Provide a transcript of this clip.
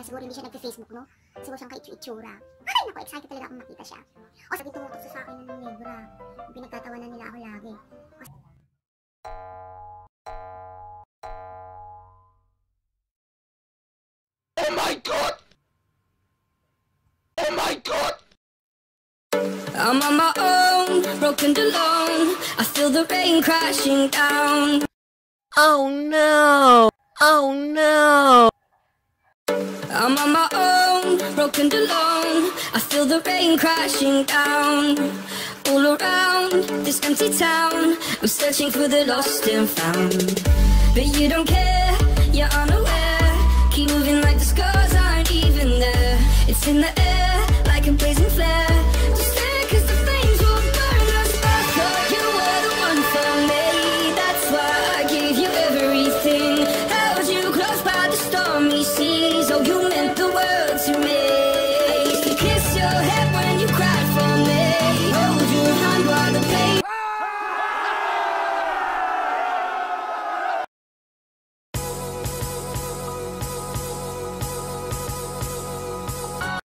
siguro hindi siya nagpe-Facebook, no? Siguro siyang ka-itsura. Ay, naku, excited talaga akong makita siya. O, sabi tumutok sa akin ng Nebra. Pinagtatawanan nila ako lagi. Oh my God! Oh my God! I'm on my own, broken alone. I feel the rain crashing down. Oh no! Oh no! I'm on my own, broken alone. I feel the rain crashing down. All around this empty town, I'm searching for the lost and found. But you don't care, you're unaware. Keep moving like the scars aren't even there. It's in the air, like a blazing flare. Just stare, cause the flames will burn us. I thought you were the one for me. That's why I gave you everything. Held you close by the stormy seas. Oh, you meant the world to me.